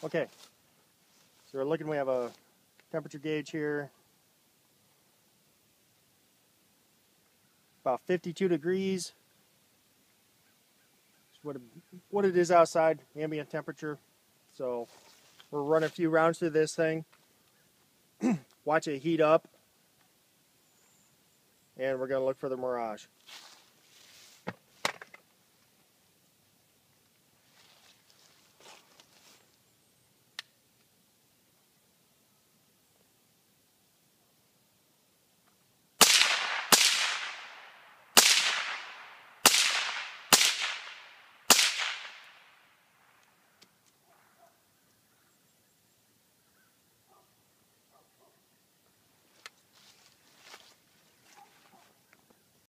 Okay, so we're looking, we have a temperature gauge here, about 52 degrees. That's what it is outside, ambient temperature. So we're running a few rounds through this thing, watch it heat up, and we're going to look for the mirage.